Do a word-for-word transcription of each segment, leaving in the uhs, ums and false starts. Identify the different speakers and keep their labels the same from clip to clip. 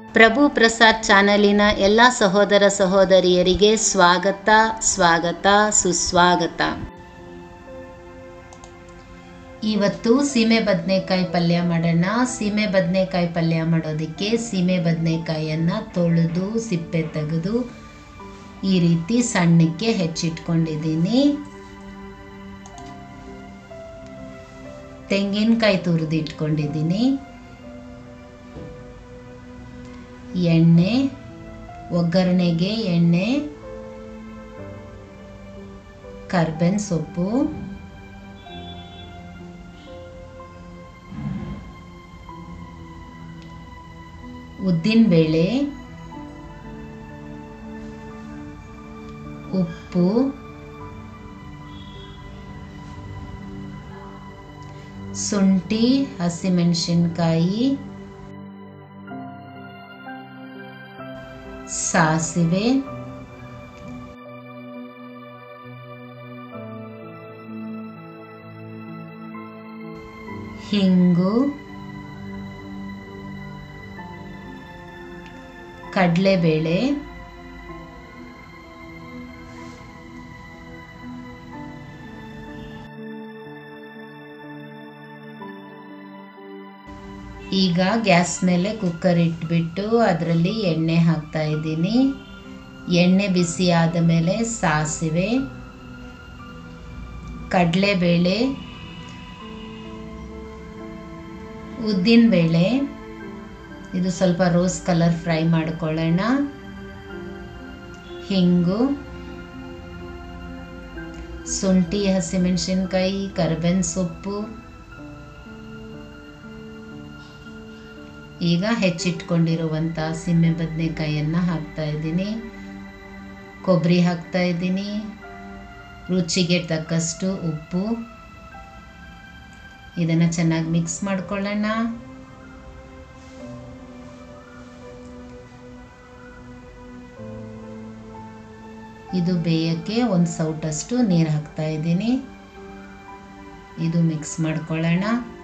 Speaker 1: ಪ್ರಭು ಪ್ರಸಾದ್ ಚಾನಲಿನ ಎಲ್ಲ ಸಹೋದರ ಸಹೋದರಿಯರಿಗೆ ಸ್ವಾಗತ ಸ್ವಾಗತ ಸುಸ್ವಾಗತ. ಇವತ್ತು ಸೀಮೆ ಬದನೆಕಾಯಿ ಪಲ್ಯ ಮಾಡೋಣ. ಸೀಮೆ ಬದನೆಕಾಯಿ ಪಲ್ಯ ಮಾಡೋದಕ್ಕೆ ಸೀಮೆ ಬದನೆಕಾಯಿಯನ್ನು ತೊಳೆದು ಸಿಪ್ಪೆ ತೆಗೆದು ಈ ರೀತಿ ಸಣ್ಣಕ್ಕೆ ಹೆಚ್ಚಿಟ್ಕೊಂಡಿದ್ದೀನಿ. ತೆಂಗಿನಕಾಯಿ ತುರಿದು ಇಟ್ಕೊಂಡಿದ್ದೀನಿ. ಎಣ್ಣೆ, ಒಗ್ಗರಣೆಗೆ ಎಣ್ಣೆ, ಕರ್ಬೇವಿನ ಸೊಪ್ಪು, ಉದ್ದಿನಬೇಳೆ, ಉಪ್ಪು, ಶುಂಠಿ, ಹಸಿಮೆಣಸಿನಕಾಯಿ, ಸಾಸಿವೆ, ಹಿಂಗು, ಕಡಲೆಬೇಳೆ, ಈಗ ಗ್ಯಾಸ್ ಮೇಲೆ ಕುಕ್ಕರ್ ಇಟ್ಬಿಟ್ಟು ಅದರಲ್ಲಿ ಎಣ್ಣೆ ಹಾಕ್ತಾ ಇದ್ದೀನಿ. ಎಣ್ಣೆ ಬಿಸಿ ಆದ ಮೇಲೆ ಸಾಸಿವೆ, ಕಡಲೆಬೇಳೆ, ಉದ್ದಿನಬೇಳೆ, ಇದು ಸ್ವಲ್ಪ ರೋಸ್ ಕಲರ್ ಫ್ರೈ ಮಾಡ್ಕೊಳ್ಳೋಣ. ಹಿಂಗು, ಶುಂಠಿ, ಹಸಿಮೆಣಸಿನಕಾಯಿ, ಕರ್ಬೇವಿನ ಸೊಪ್ಪು, ಈಗ ಹೆಚ್ಚಿಟ್ಕೊಂಡಿರುವಂಥ ಸೀಮೆ ಬದನೆಕಾಯಿಯನ್ನು ಹಾಕ್ತಾ ಇದ್ದೀನಿ. ಕೊಬ್ಬರಿ ಹಾಕ್ತಾ ಇದ್ದೀನಿ. ರುಚಿಗೆ ತಕ್ಕಷ್ಟು ಉಪ್ಪು. ಇದನ್ನು ಚೆನ್ನಾಗಿ ಮಿಕ್ಸ್ ಮಾಡ್ಕೊಳ್ಳೋಣ. ಇದು ಬೇಯಕ್ಕೆ ಒಂದು ಸೌಟಷ್ಟು ನೀರು ಹಾಕ್ತಾ ಇದ್ದೀನಿ. ಇದು ಮಿಕ್ಸ್ ಮಾಡ್ಕೊಳ್ಳೋಣ.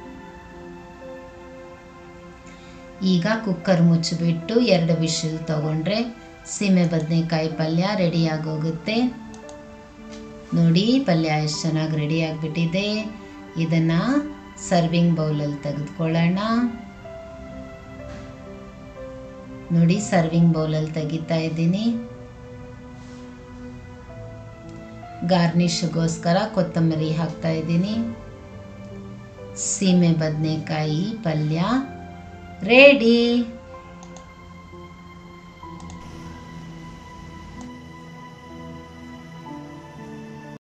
Speaker 1: ಈಗ ಕುಕ್ಕರ್ ಮುಚ್ಚಿಬಿಟ್ಟು ಎರಡು ವಿಶಿಲ್ ತಗೊಂಡ್ರೆ ಸೀಮೆ ಬದನೆಕಾಯಿ ಪಲ್ಯ ರೆಡಿ ಆಗೋಗುತ್ತೆ. ನೋಡಿ ಪಲ್ಯ ಎಷ್ಟು ಚೆನ್ನಾಗಿ ರೆಡಿ ಆಗಿಬಿಟ್ಟಿದೆ. ಇದನ್ನು ಸರ್ವಿಂಗ್ ಬೌಲಲ್ಲಿ ತೆಗೆದುಕೊಳ್ಳೋಣ. ನೋಡಿ ಸರ್ವಿಂಗ್ ಬೌಲಲ್ಲಿ ತೆಗಿತಾ ಇದ್ದೀನಿ. ಗಾರ್ನಿಷ್ಗೋಸ್ಕರ ಕೊತ್ತಂಬರಿ ಹಾಕ್ತಾ ಇದ್ದೀನಿ. ಸೀಮೆ ಬದನೆಕಾಯಿ ಪಲ್ಯ ರೆಡಿ.